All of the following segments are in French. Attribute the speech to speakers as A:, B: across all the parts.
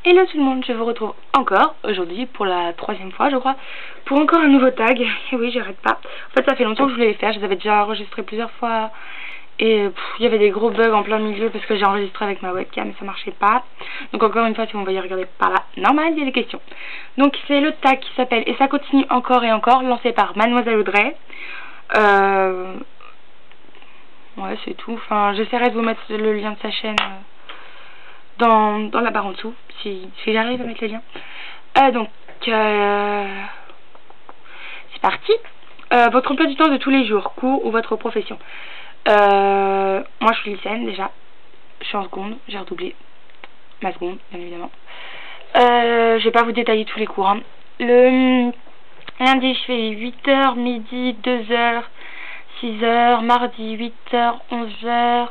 A: Hello tout le monde, je vous retrouve encore aujourd'hui pour la troisième fois je crois, pour encore un nouveau tag. Et oui, j'arrête pas. En fait ça fait longtemps que je voulais les faire, je les avais déjà enregistrés plusieurs fois. Et il y avait des gros bugs en plein milieu parce que j'ai enregistré avec ma webcam et ça marchait pas. Donc encore une fois, si vous voyez regarder par là, normal, il y a des questions. Donc c'est le tag qui s'appelle Et ça continue encore et encore, lancé par Mademoiselle Audrey. Ouais, c'est tout. Enfin, j'essaierai de vous mettre le lien de sa chaîne dans la barre en dessous, si j'arrive à mettre le lien. Donc, c'est parti. Votre emploi du temps de tous les jours, cours ou votre profession. Moi, je suis lycéenne déjà. Je suis en seconde, j'ai redoublé ma seconde, bien évidemment. Je vais pas vous détailler tous les cours. Hein. Le lundi, je fais 8h, midi, 2h, 6h, mardi, 8h, 11h,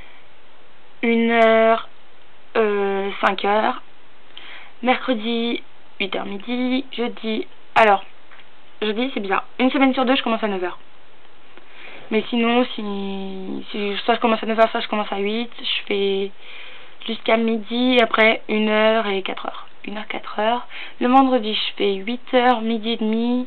A: 1h, 5h, mercredi, 8h midi, jeudi, alors, jeudi c'est bizarre, une semaine sur deux je commence à 9h. Mais sinon, si soit je commence à 9h, soit je commence à 8, je fais jusqu'à midi, après 1h et 4h. 1h, 4h. Le vendredi, je fais 8h, midi et demi,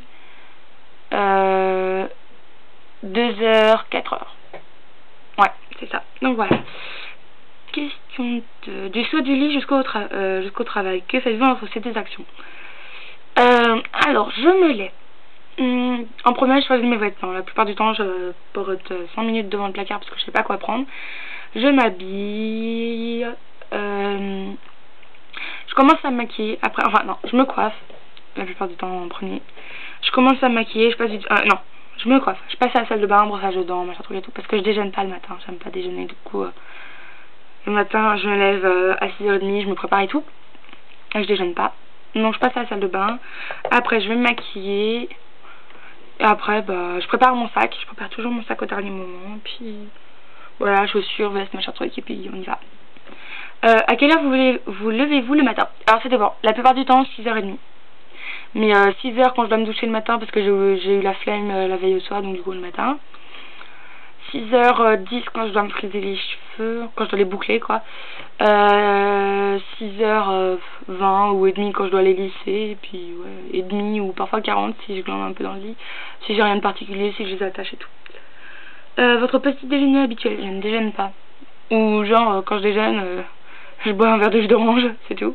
A: 2h, 4h. Ouais, c'est ça. Donc voilà. Question du saut du lit jusqu'au travail. Que faites-vous entre ces deux actions? Alors, je me lève. En premier, je choisis mes vêtements. La plupart du temps, je porte 5 minutes devant le placard parce que je sais pas quoi prendre. Je m'habille. Je commence à me maquiller. Après, enfin, non, je me coiffe. La plupart du temps, en premier. Je commence à me maquiller. Je passe du... non, je me coiffe. Je passe à la salle de bain, brossage de dents, machin truc et tout. Parce que je déjeune pas le matin. J'aime pas déjeuner. Du coup, le matin, je me lève à 6h30. Je me prépare et tout. Et je déjeune pas. Donc, je passe à la salle de bain. Après, je vais me maquiller. Et après, bah, je prépare mon sac. Je prépare toujours mon sac au dernier moment. Puis, voilà, chaussures, veste, machin truc. Et puis, on y va. À quelle heure vous levez-vous le matin? Alors, ça dépend. La plupart du temps, 6h30. Mais 6h quand je dois me doucher le matin parce que j'ai eu la flemme la veille au soir. Donc, du coup, le matin. 6h10 quand je dois me friser les cheveux. Quand je dois les boucler, quoi. 6h20 ou et demi quand je dois les lisser. Et puis, ouais, et demi ou parfois 40 si je glande un peu dans le lit. Si j'ai rien de particulier, si je les attache et tout. Votre petit déjeuner habituel? Je ne déjeune pas. Ou genre, quand je déjeune, je bois un verre de jus d'orange, c'est tout.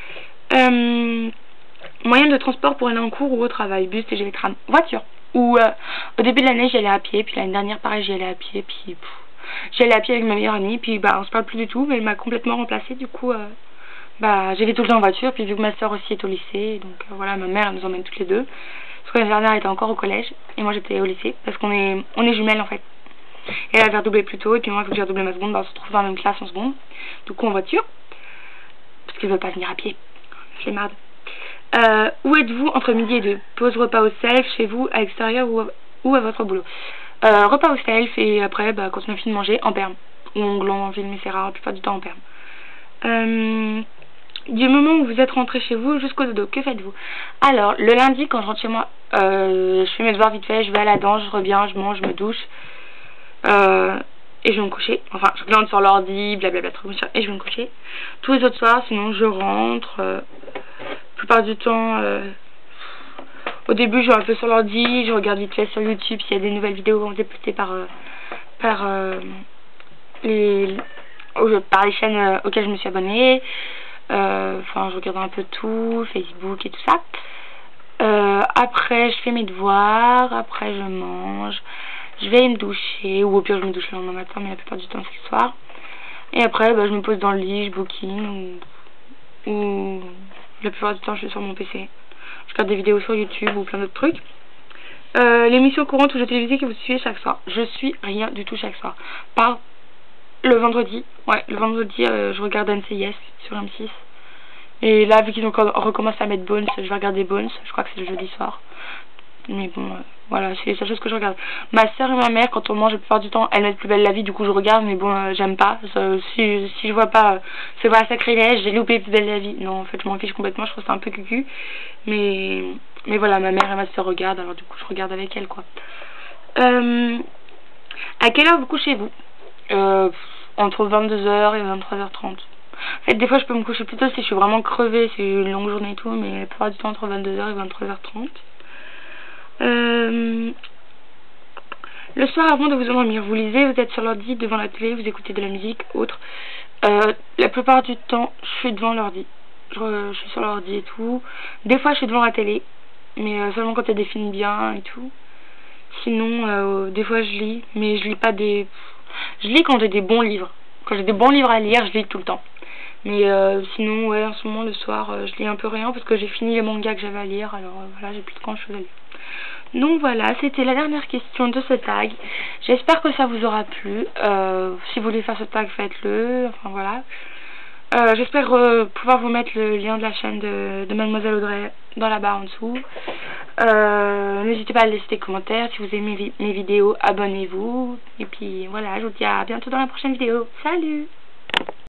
A: Moyen de transport pour aller en cours ou au travail? Bus, TGV, tram, voiture. Ou au début de l'année, j'y allais à pied. Puis l'année dernière, pareil, j'y allais à pied. Puis j'y allais à pied avec ma meilleure amie. Puis bah, on se parle plus du tout. Mais elle m'a complètement remplacée. Du coup, bah, j'y vais tout le temps en voiture. Puis vu que ma soeur aussi est au lycée. Donc voilà, ma mère elle nous emmène toutes les deux. Parce que la dernière était encore au collège. Et moi, j'étais au lycée. Parce qu'on est jumelles en fait. Et elle avait redoublé plus tôt. Et puis moi, il faut que j'ai redoublé ma seconde. Bah, on se retrouve dans la même classe en seconde. Du coup, en voiture. Parce qu'elle veut pas venir à pied. Je les marde. Où êtes-vous entre midi et 2? Pause repas au self, chez vous, à l'extérieur ou à votre boulot? Repas au self et après, bah, quand on a fini de manger, en perme. Ou on glande en ville, mais c'est rare, la plupart du temps en perme. Du moment où vous êtes rentré chez vous jusqu'au dodo, que faites-vous? Alors, le lundi, quand je rentre chez moi, je fais mes devoirs vite fait, je vais à la danse, je reviens, je mange, je me douche. Et je vais me coucher. Enfin, je glande sur l'ordi, blablabla, et je vais me coucher. Tous les autres soirs, sinon, je rentre. La plupart du temps, au début, je vais un peu sur l'ordi, je regarde vite fait sur YouTube s'il y a des nouvelles vidéos qui ont été postées par les chaînes auxquelles je me suis abonnée. Enfin, je regarde un peu tout, Facebook et tout ça. Après, je fais mes devoirs, après je mange, je vais me doucher, ou au pire je me douche le lendemain matin, mais la plupart du temps c'est le soir. Et après, bah, je me pose dans le lit, je bouquine, ou la plupart du temps je suis sur mon PC. Je regarde des vidéos sur YouTube ou plein d'autres trucs. L'émission courante ou jeux télévisés que vous suivez chaque soir? Je suis rien du tout chaque soir. Par le vendredi, ouais, le vendredi je regarde NCIS sur M6. Et là, vu qu'ils ont recommencé à mettre Bones, je vais regarder Bones. Je crois que c'est le jeudi soir. Mais bon, voilà, c'est les seules choses que je regarde. Ma soeur et ma mère, quand on mange la plupart du temps, elles mettent Plus belle la vie, du coup je regarde, mais bon, j'aime pas. Si je vois pas, c'est pas sacrilège, j'ai loupé Plus belle la vie. Non, en fait, je m'en fiche complètement, je trouve ça un peu cucu. Mais voilà, ma mère et ma soeur regardent, alors du coup je regarde avec elles, quoi. À quelle heure vous couchez-vous? Entre 22h et 23h30. En fait, des fois, je peux me coucher plus tôt si je suis vraiment crevée, c'est une longue journée et tout, mais la plupart du temps entre 22h et 23h30. Le soir, avant de vous endormir, vous lisez, vous êtes sur l'ordi, devant la télé, vous écoutez de la musique, autre. La plupart du temps, je suis devant l'ordi. Je suis sur l'ordi et tout. Des fois, je suis devant la télé, mais seulement quand il y a des films bien et tout. Sinon, des fois, je lis, mais je lis pas des... Je lis quand j'ai des bons livres. Quand j'ai des bons livres à lire, je lis tout le temps. Mais sinon, ouais, en ce moment, le soir, je lis un peu rien parce que j'ai fini les mangas que j'avais à lire. Alors voilà, j'ai plus de grand chose à lire. Donc voilà, c'était la dernière question de ce tag. J'espère que ça vous aura plu. Si vous voulez faire ce tag, faites-le. Enfin voilà. J'espère pouvoir vous mettre le lien de la chaîne de Mademoiselle Audrey dans la barre en dessous. N'hésitez pas à laisser des commentaires. Si vous aimez mes vidéos, abonnez-vous. Et puis voilà, je vous dis à bientôt dans la prochaine vidéo. Salut!